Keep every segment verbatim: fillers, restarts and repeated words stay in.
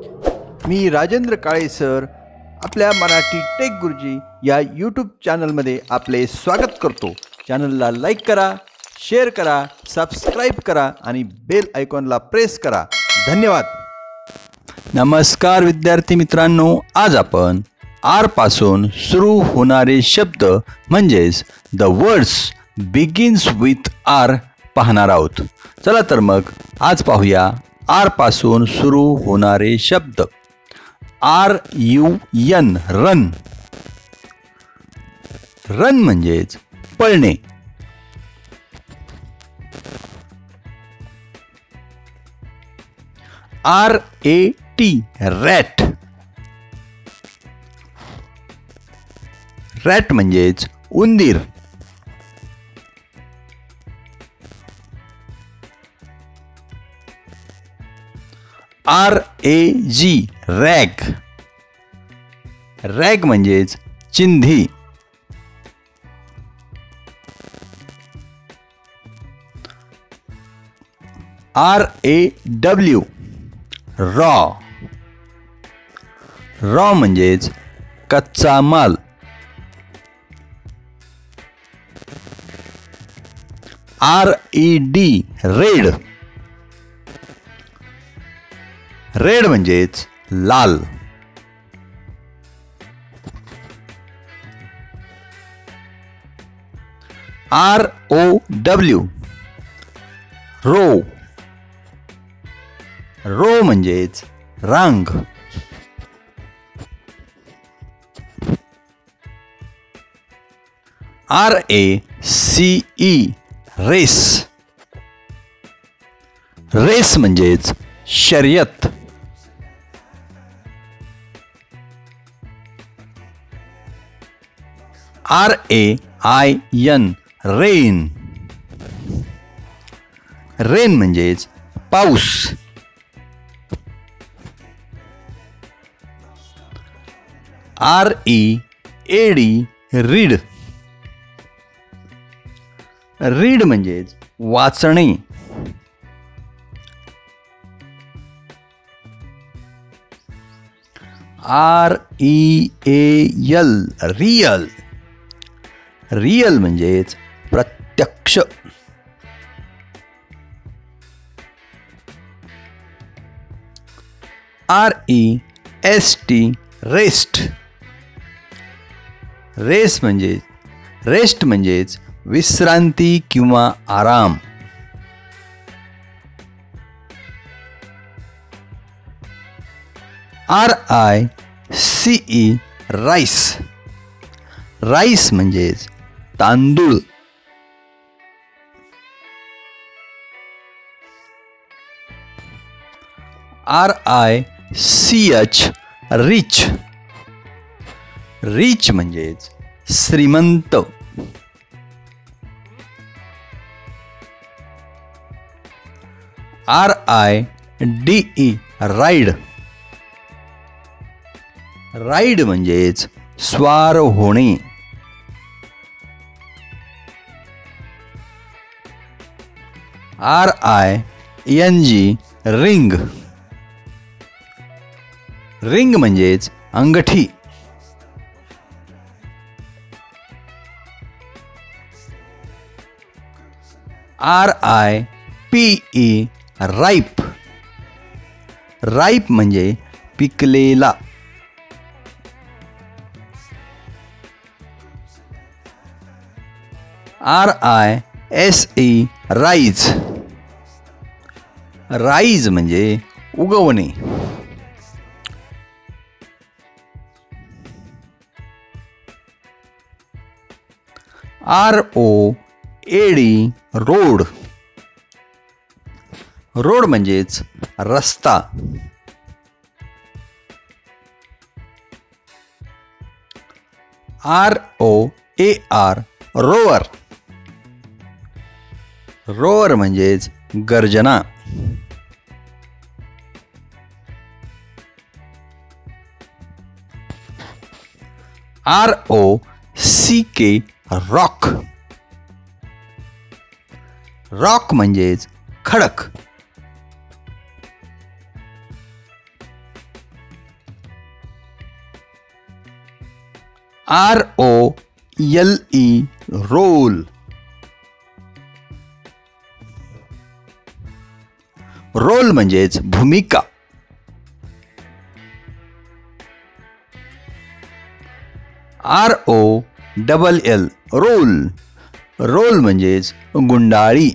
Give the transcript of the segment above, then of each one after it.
मी Rajendra Kale sir आपल्या Marathi take गुरुजी या यूट्यूब चॅनलमध्ये आपले स्वागत करतो। चॅनलला लाईक करा, शेअर करा, सबस्क्राईब करा आणि बेल आयकॉनला प्रेस करा। धन्यवाद। नमस्कार विद्यार्थी मित्रांनो, आज आपण आर पासून सुरू होणारे शब्द म्हणजेच the words begins with R पाहणार आहोत। चला तर मग आज पाहूया आर पासून सुरू होणारे शब्द। R U N run. Run म्हणजेच पळणे। R A T rat. Rat म्हणजेच उंदीर। R A G rag. Rag म्हणजेच चिंधी। R A W raw. Raw म्हणजेच कच्चा माल। R E D red. Red म्हणजेच लाल। R O W row. Row म्हणजेच रांग। R A C E race. Race म्हणजेच शर्यत। R A I N rain. Rain म्हणजेच पाऊस। R E A D read. Read म्हणजेच वाचणे। R E A L real. Real म्हणजेच प्रत्यक्ष। R E S T rest. Race म्हणजे रेस्ट म्हणजेच विश्रांती किंवा आराम। R I C E rice. Rice म्हणजेच तांदूळ। R I C H rich. Rich म्हणजेच श्रीमंत। R I D E ride. Ride म्हणजेच स्वार होणे। R I N G ring. Ring म्हणजेच अंगठी। R I P E ripe. Ripe म्हणजे पिकलेला। R I S E rise. Rise म्हणजे उगवणे। R O A D road. Road म्हणजेच रस्ता। R O A R roar. Roar म्हणजेच गर्जना। R O C K rock. Rock म्हणजेच खडक। R O L E role. Role म्हणजेच भूमिका. R O double L roll. Role म्हणजेच गुंडाळी.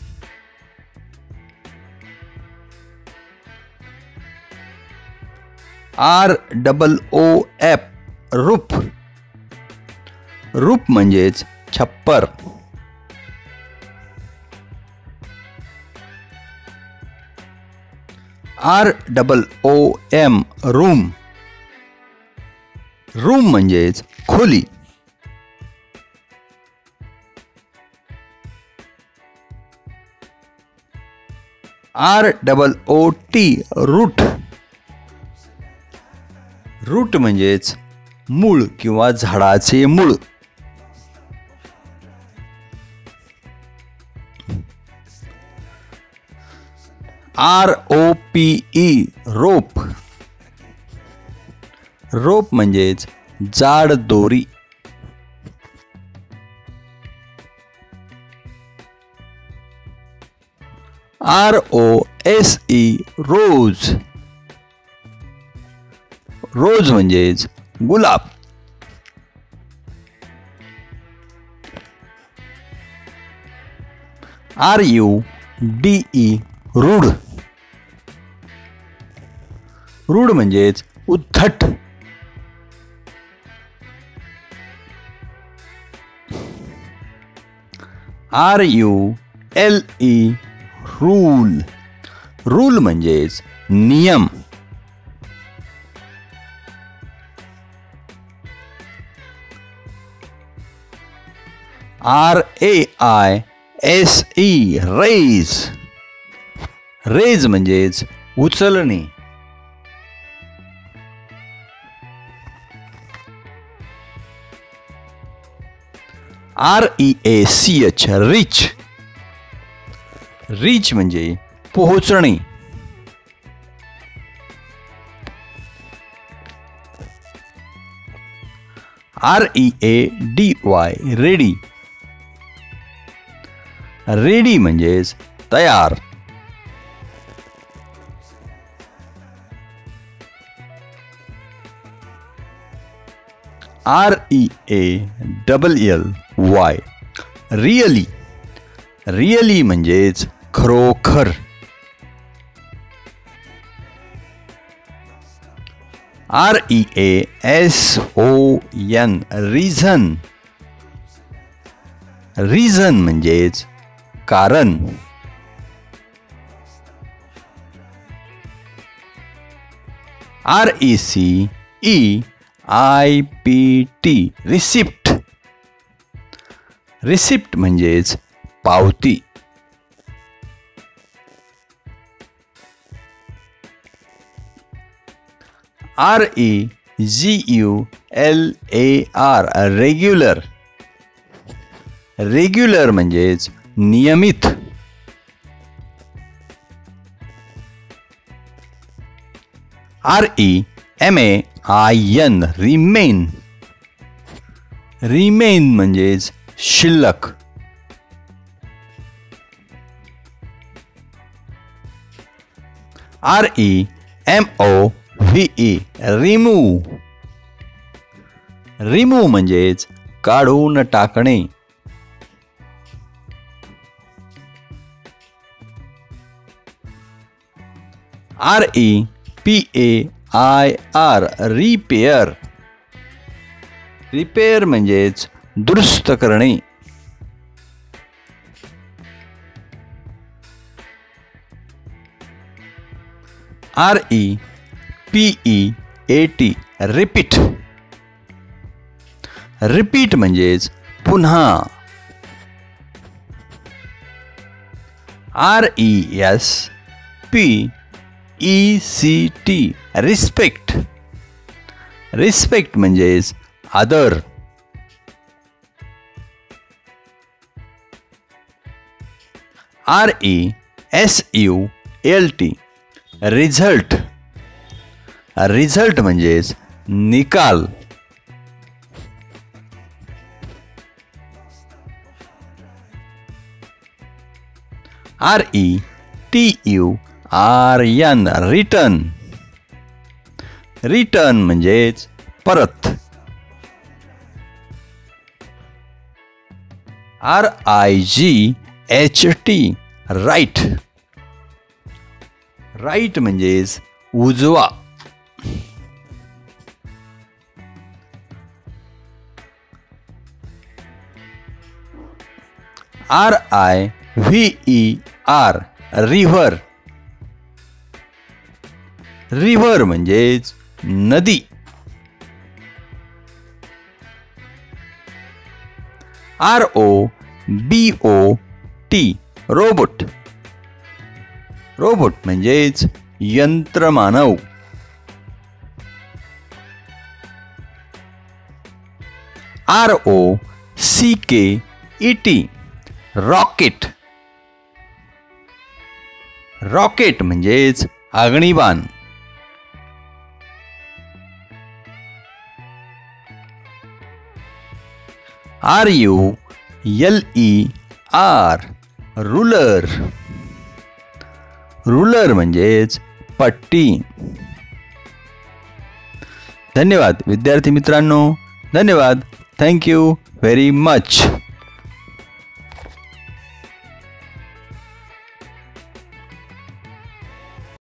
R double O F roof. Roof म्हणजेच छप्पर. R double O M room. Room म्हणजेच खोली. R double O T root. Root म्हणजेच मूळ किंवा झाडाचे मूळ. R O P E rope. Rope म्हणजेच जाड दोरी. R O S E rose. Rose म्हणजेच गुलाब. R U D E rude. Rude म्हणजेच उद्धट. R U L E rule. Rule म्हणजेच नियम. R A I S E raise. रेज म्हणजेच उचलणे. R E A C H rich. रिच म्हणजे पोहोचणे. R E A D Y ready. रेडी म्हणजेच तयार. R E A double L Y really. रिअली म्हणजेच खरोखर. R E A S O N reason. Reason म्हणजेच कारण. R E C E I P T receipt. रिसिप्ट म्हणजेच पावती. R E G U L A R regular. रेग्युलर म्हणजेच नियमित. R E M A I N remain. रिमेन म्हणजेच शिल्लक. R E M O V E remove. Remove म्हणजेच काढून टाकणे. R E P A I R repair. रिपेअर म्हणजेच दुरुस्त करणे. R E P E A T repeat. रिपीट म्हणजेच पुन्हा. R E S P E C T respect. रिस्पेक्ट म्हणजेच आदर. R E S U L T result. रिझल्ट म्हणजेच निकाल. R E T U R N return. रिटर्न म्हणजेच परत. R I G H T right. राईट म्हणजेच उजवा. R I V E R river. रिव्हर म्हणजेच नदी. R O B O T robot. रोबोट म्हणजेच यंत्रमानव. R O C K E T rocket. रॉकेट म्हणजेच अग्निबाण. R U L E R ruler. रुलर म्हणजेच पट्टी. धन्यवाद विद्यार्थी मित्रांनो. धन्यवाद. Thank you very much.